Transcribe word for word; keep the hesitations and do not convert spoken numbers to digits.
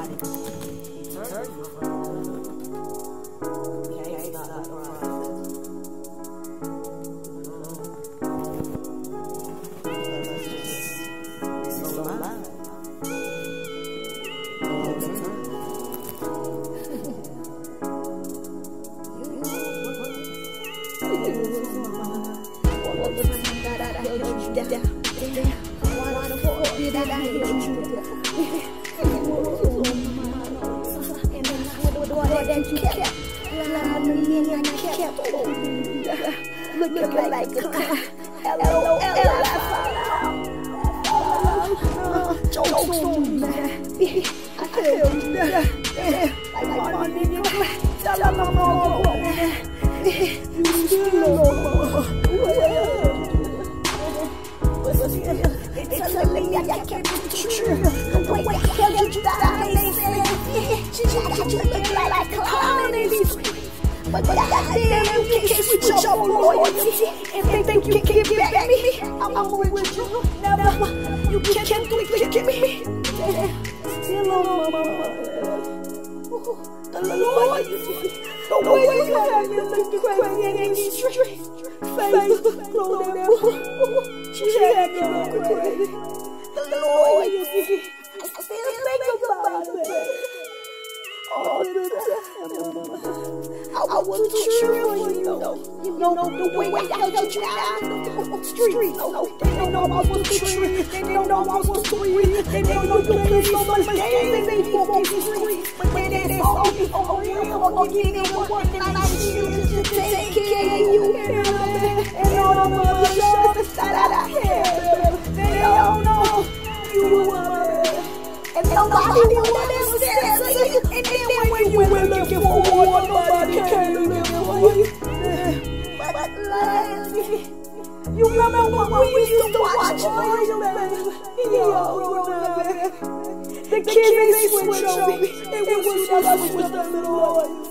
Looking like a L O L. Jokes on me, man. I feel you, man. Like my nigga, tell them I'm all over, man. You still over. But still, they telling me I can't be true. The way I held you down, they say, she got you looking like a clown in these streets. But goddamn, you can't switch up on loyalty and think you can get back at me. I'm with you, never. You can't get me. Still on my mind. The loyalty, the way you have me looking crazy in these streets. Facebook, blow that boy. She had me looking crazy. The loyalty, I still think about it. All the time. I was too true for you, though. You know the way I held you down on the street. They don't know I was too true. They don't know I was free. They don't know you played so much games they for on the street. But when they saw me on real, on getting one night shield to take care of you, and all the other shots that I had, they all know you were. And nobody will understand you. And then when you were looking for war, nobody came to look for you. But lately, you remember when we used to watch Mayo, baby? The kids, they switch on me. They would switch us with the Lord.